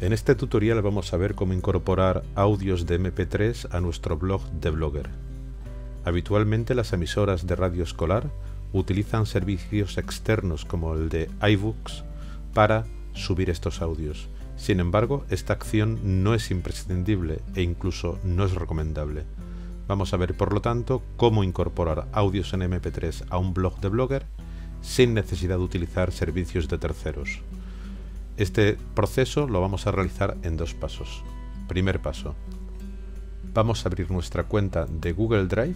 En este tutorial vamos a ver cómo incorporar audios de MP3 a nuestro blog de Blogger. Habitualmente las emisoras de radio escolar utilizan servicios externos como el de iBooks para subir estos audios. Sin embargo, esta acción no es imprescindible e incluso no es recomendable. Vamos a ver, por lo tanto, cómo incorporar audios en MP3 a un blog de Blogger sin necesidad de utilizar servicios de terceros. Este proceso lo vamos a realizar en dos pasos. Primer paso. Vamos a abrir nuestra cuenta de Google Drive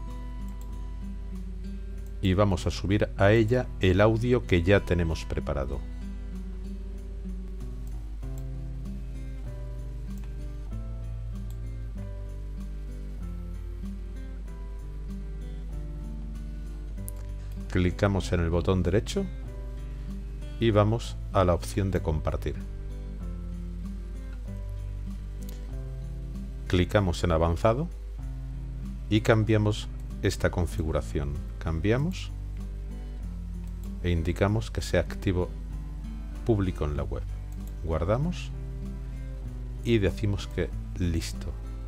y vamos a subir a ella el audio que ya tenemos preparado. Clicamos en el botón derecho y vamos a la opción de compartir. Clicamos en avanzado y cambiamos esta configuración. Cambiamos e indicamos que sea activo público en la web. Guardamos y decimos que listo.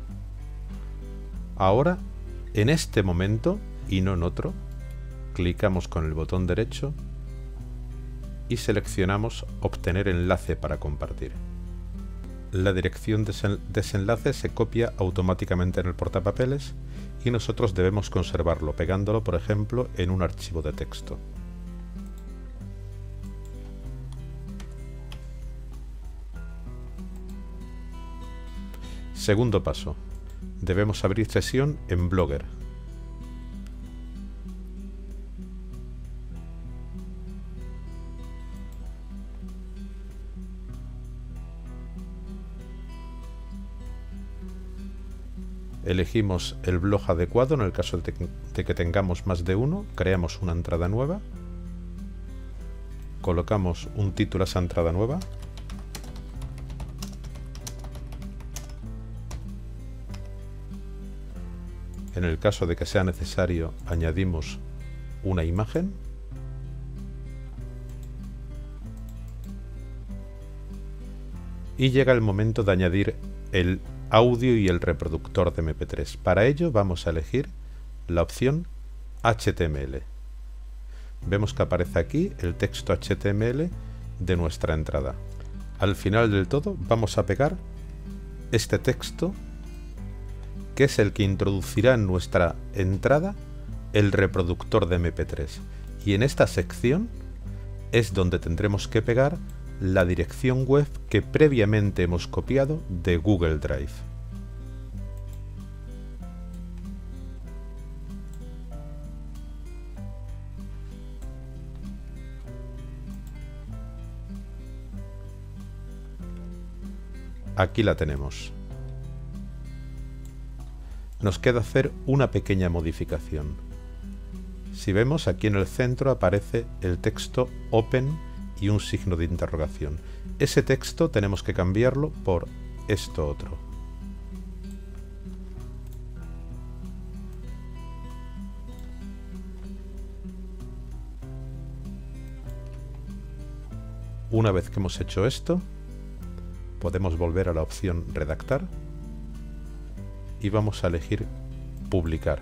Ahora, en este momento y no en otro, clicamos con el botón derecho y seleccionamos obtener enlace para compartir. La dirección de ese enlace se copia automáticamente en el portapapeles y nosotros debemos conservarlo pegándolo, por ejemplo, en un archivo de texto. Segundo paso. Debemos abrir sesión en Blogger. Elegimos el blog adecuado en el caso de que tengamos más de uno, creamos una entrada nueva, colocamos un título a esa entrada nueva, en el caso de que sea necesario añadimos una imagen, y llega el momento de añadir el audio y el reproductor de MP3. Para ello vamos a elegir la opción HTML. Vemos que aparece aquí el texto HTML de nuestra entrada. Al final del todo vamos a pegar este texto, que es el que introducirá en nuestra entrada el reproductor de MP3. Y en esta sección es donde tendremos que pegar la dirección web que previamente hemos copiado de Google Drive. Aquí la tenemos. Nos queda hacer una pequeña modificación. Si vemos, aquí en el centro aparece el texto Open y un signo de interrogación. Ese texto tenemos que cambiarlo por esto otro. Una vez que hemos hecho esto, podemos volver a la opción Redactar y vamos a elegir Publicar.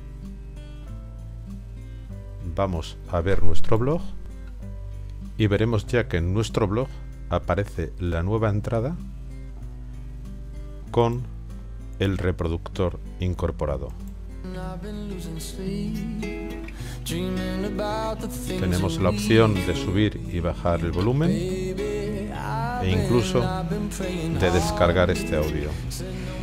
Vamos a ver nuestro blog y veremos ya que en nuestro blog aparece la nueva entrada con el reproductor incorporado. Tenemos la opción de subir y bajar el volumen e incluso de descargar este audio.